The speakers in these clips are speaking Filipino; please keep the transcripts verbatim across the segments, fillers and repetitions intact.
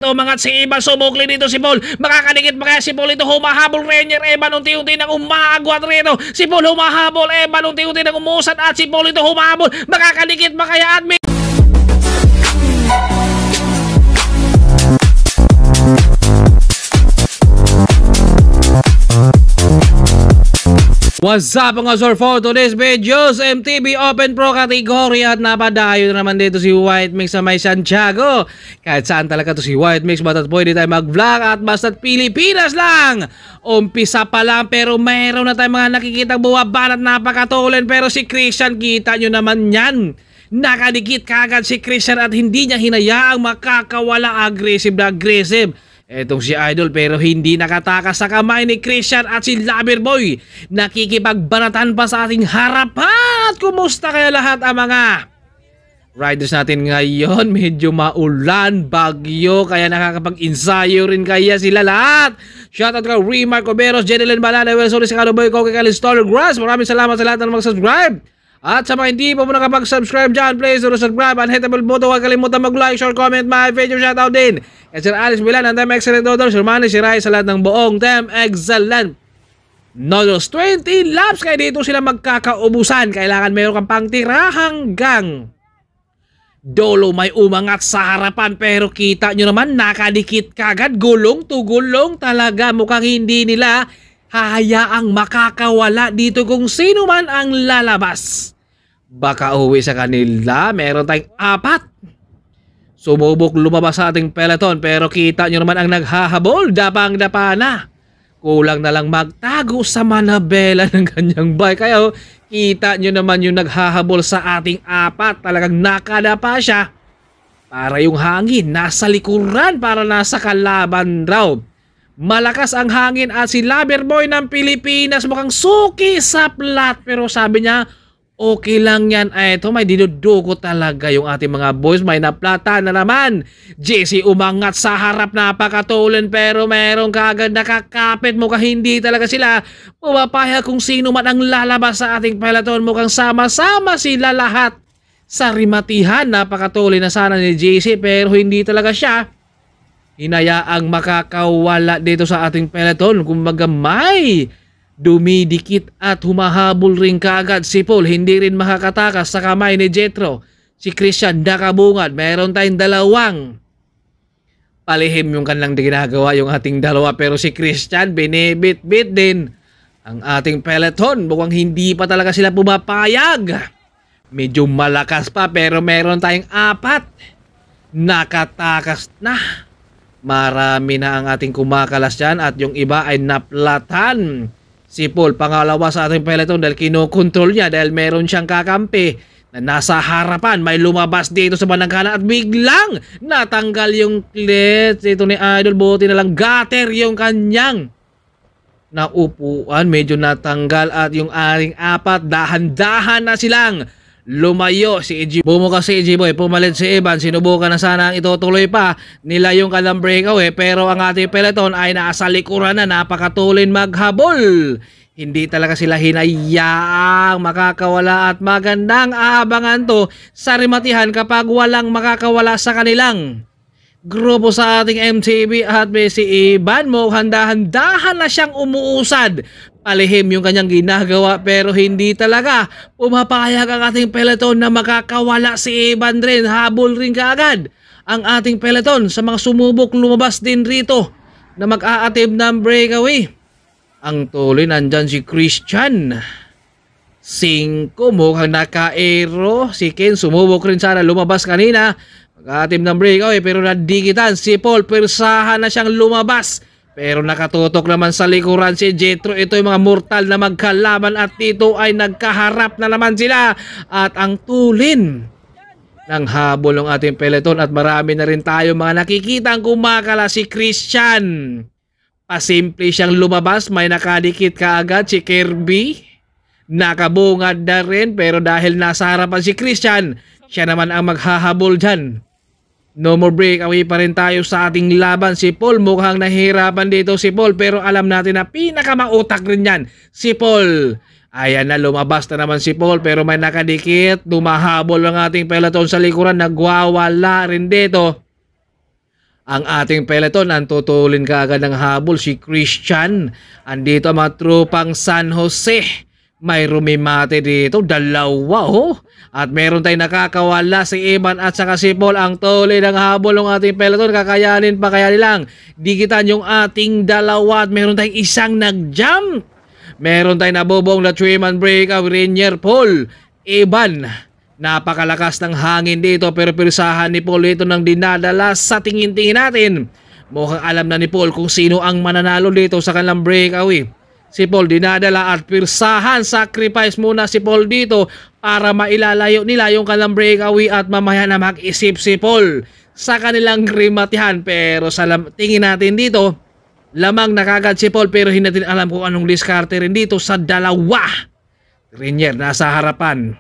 Umangat si Eban, sumukli dito si Paul. Makakadikit pa kaya si Paul ito, humahabol Rainier. Eban unti-unti nang umagwat rito. Si Paul humahabol, Eban unti-unti nang umusad at si Paul ito humahabol. Makakadikit pa kaya admin. What's up mga sir, for today's videos M T B Open Pro category at napadayo naman dito si White Mix sa may Santiago. Kahit saan talaga to si White Mix, basta't pwede tayo mag-vlog at basta't Pilipinas lang. Umpisa pa lang pero mayroon na tayong mga nakikitang buwaban at napakatulen, pero si Christian, kita nyo naman yan. Nakadikit kagad si Christian at hindi niya hinayaang makakawala, aggressive na aggressive etong si Idol, pero hindi nakatakas sa kamay ni Christian at si Loverboy. Nakikipagbanatan pa sa ating harapan. Kumusta kaya lahat ang mga riders natin ngayon? Medyo maulan, bagyo, kaya nakakapag-ensayo rin kaya sila lahat. Shoutout ka Remark Oberos, Jeneline Balana, Wilson, si Kaloboy, Koke Kalin, Stoller Grass. Maraming salamat sa lahat na mag-subscribe. At sa mga hindi pa mo nakapag-subscribe dyan, please do subscribe and hit the bell button. Huwag kalimutan mag-like, share, comment, my video shoutout din. At Sir Alice Bilan, ang Team Excellent Noodles, Sir Manny, si Rai, sa lahat ng buong Team Excellent Noodles. twenty laps, kaya dito sila magkakaubusan. Kailangan meron kang pangtira hanggang dolo. May umangat sa harapan, pero kita nyo naman, nakadikit kagad. Gulong to gulong talaga. Mukhang hindi nila hahayaang makakawala dito kung sino man ang lalabas. Baka uwi sa kanila. Meron tayong apat. Sumubok lumabas sa ating peloton, pero kita nyo naman ang naghahabol. Dapang-dapa na. Kulang na lang magtago sa manabela ng kanyang bike. Kaya kita nyo naman yung naghahabol sa ating apat. Talagang nakadapa siya. Para yung hangin nasa likuran, para nasa kalaban raw. Malakas ang hangin at si Loverboy ng Pilipinas mukhang suki sa plat, pero sabi niya okay lang yan. Ay, ito may dinudugo talaga yung ating mga boys. May naplata na naman. J C umangat sa harap, napakatulen, pero meron kaagad nakakapit. Mukhang hindi talaga sila pumapayag kung sino man ang lalabas sa ating peloton. Mukhang sama-sama sila lahat sa rimatihan. Napakatulen na sana ni J C, pero hindi talaga siya hinayaang makakawala dito sa ating peloton. Kumbaga may dumidikit at humahabol rin kaagad si Paul. Hindi rin makakatakas sa kamay ni Jetro. Si Christian nakabungad. Meron tayong dalawang palihim yung kanilang ginagawa yung ating dalawa, pero si Christian binibit-bit din ang ating peloton. Mukhang hindi pa talaga sila pumapayag. Medyo malakas pa, pero meron tayong apat. Nakatakas na. Marami na ang ating kumakalas dyan at yung iba ay naplatan. Si Paul pangalawa sa ating peloton dahil kinokontrol niya, dahil meron siyang kakampi na nasa harapan. May lumabas dito sa banangkana at biglang natanggal yung clutch ito ni Idol. Buti na lang gutter yung kanyang naupuan. Medyo natanggal at yung aring apat dahan-dahan na silang lumayo. Si E G bumuka si E G Boy, pumalit si Eban. Sinubukan na sana ang itutuloy pa nila yung kanilang breakaway, pero ang ating peloton ay nasa likuran na. Napakatulin maghabol. Hindi talaga sila hinayaang makakawala at magandang aabangan to sa rimatihan kapag walang makakawala sa kanilang grupo sa ating M T B. At si Eban mo handa-handahan na siyang umuusad. Palihim yung kanyang ginagawa, pero hindi talaga pumapayag ang ating peloton na makakawala si Eban rin. Habol rin kaagad ang ating peloton sa mga sumubok lumabas din rito na mag-a-attempt ng breakaway. Ang tuloy, nandyan si Christian. Cinco, mukhang naka-aero. Si Ken sumubok rin sana lumabas kanina. Mag-a-attempt ng breakaway, pero nadikitan si Paul. Persahan na siyang lumabas, pero nakatutok naman sa likuran si Jetro. Ito yung mga mortal na magkalaban at dito ay nagkaharap na naman sila. At ang tulin ng habol ng ating peloton, at marami na rin tayo mga nakikita ang kumakala. Si Christian pasimple siyang lumabas. May nakadikit kaagad si Kirby. Nakabungad na rin, pero dahil nasa harapan si Christian, siya naman ang maghahabol dyan. No more breakaway pa rin tayo sa ating laban. Si Paul mukhang nahihirapan dito si Paul, pero alam natin na pinakamautak rin yan si Paul. Ayan na, lumabas na naman si Paul, pero may nakadikit. Dumahabol ang ating peloton sa likuran. Nagwawala rin dito ang ating peloton. Ang tutulin kaagad ng habol si Christian. Andito ang mga tropang San Jose. May rumimate dito, dalawa oh. At meron tayong nakakawala si Eban at saka si Paul. Ang tuloy ng habol ng ating peloton. Kakayanin pa kaya nilang dikitan yung ating dalawa. At meron tayong isang nag-jump. Meron tayong nabubong na three-man break of Rainier, Paul, Eban. Napakalakas ng hangin dito pero pirsahan ni Paul ito nang dinadala sa tingin-tingin natin. Mukhang alam na ni Paul kung sino ang mananalo dito sa kanilang breakaway. Si Paul dinadala at pirsahan, sacrifice muna si Paul dito para mailalayo nila yung kanilang breakaway at mamaya na mag-isip si Paul sa kanilang rimatihan. Pero sa tingin natin dito, lamang nakagad si Paul pero hindi natin alam kung anong diskarte rin dito sa dalawa. Rainier nasa harapan.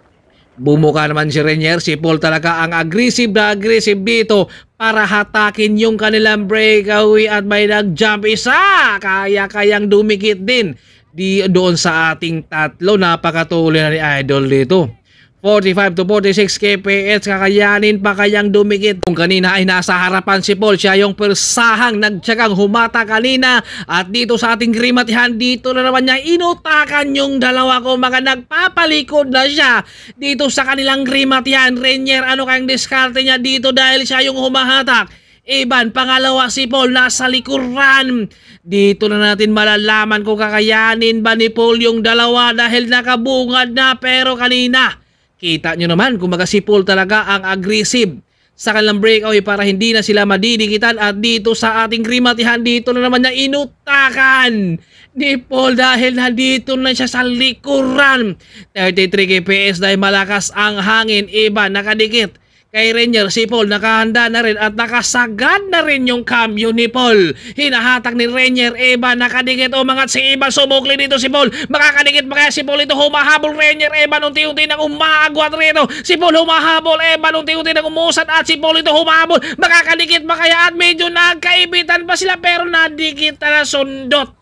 Bumuka naman si Rainier. Si Paul talaga ang aggressive na aggressive dito para hatakin yung kanilang breakaway at may nag-jump isa. Kaya-kayang dumikit din di doon sa ating tatlo. Napakatuloy na ni Idol dito. forty-five to forty-six K P H, kakayanin pa kayang dumikit. Kung kanina ay nasa harapan si Paul, siya yung persahang nagtsagang humata kanina. At dito sa ating grimatihan, dito na naman niya inutakan yung dalawa ko, mga nagpapalikod na siya dito sa kanilang grimatihan. Rainier, ano kayang diskarte niya dito dahil siya yung humahatak? Eban, pangalawa si Paul, nasa likuran. Dito na natin malalaman kung kakayanin ba ni Paul yung dalawa dahil nakabungad na. Pero kanina, kita nyo naman kung baga si Paul talaga ang aggressive sa kanilang breakaway para hindi na sila madidikitan. At dito sa ating grimatihan, dito na naman niya inutakan ni Paul dahil nandito na siya sa likuran. thirty-three K P S dahil malakas ang hangin. Iba nakadikit kay Rainier. Si Paul nakahanda na rin at nakasagad na rin yung cambio ni Paul. Hinahatak ni Rainier. Eban nakadikit. O mga si Eban sumukli dito si Paul. Makakadikit pa kaya si Paul ito. Humahabol Rainier. Eban unti-unti nang umaagwat rito. Si Paul humahabol. Eban unti-unti nang umusad at si Paul ito humahabol. Makakadikit pa kaya at medyo nagkaibitan pa sila pero nadikit na sundot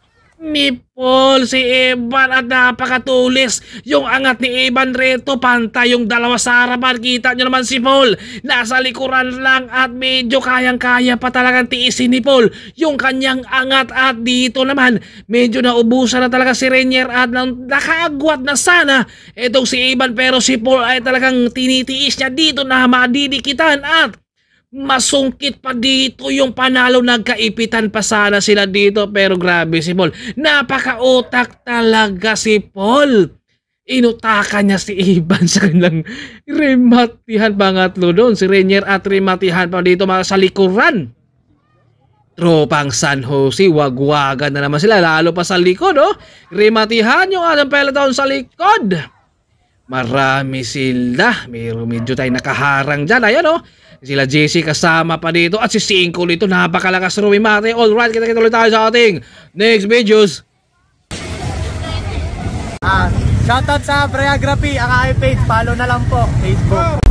ni Paul si Eban at napakatulis yung angat ni Eban rito. Pantay yung dalawa sa harapan. Kita nyo naman si Paul nasa likuran lang at medyo kayang-kaya pa talagang tiisin ni Paul yung kanyang angat. At dito naman medyo naubusan na talaga si Rainier at nakaagwat na sana itong si Eban pero si Paul ay talagang tinitiis niya dito na madidikitan at masungkit pa dito yung panalo. Nagkaipitan pa sana sila dito pero grabe si Paul. Napaka-utak talaga si Paul. Inutakan niya si Eban sa kanilang rematihan. Pangatlo doon si Rainier at rematihan pa dito mga sa likuran. Tropang San Jose, wagwagan na naman sila lalo pa sa likod oh. Rematihan yung ating peloton sa likod. Marami sila. Meron medyo tayo nakaharang dyan. Ayan oh. Sila J C kasama pa dito at si Cinco dito. Napakalakas rumimate. Alright, kita-kita ulit tayo sa ating next videos. Ah, shoutout sa Breagraphy, ang aking page. Follow na lang po, Facebook.